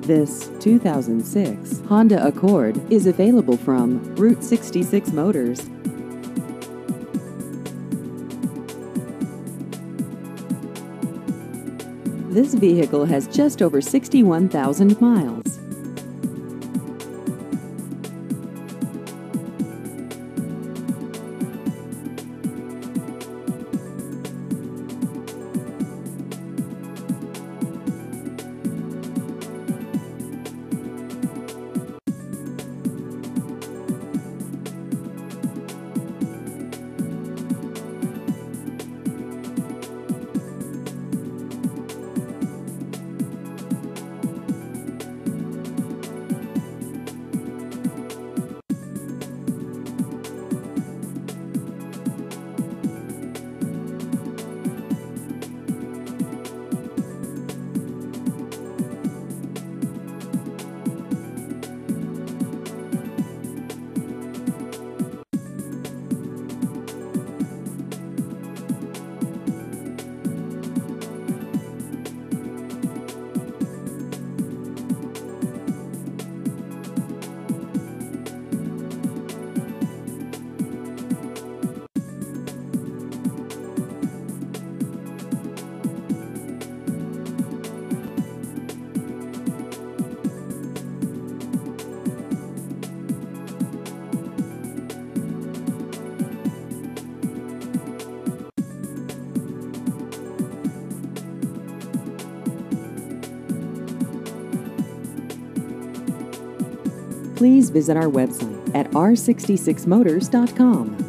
This 2006 Honda Accord is available from Route 66 Motors. This vehicle has just over 61,000 miles. Please visit our website at r66motors.com.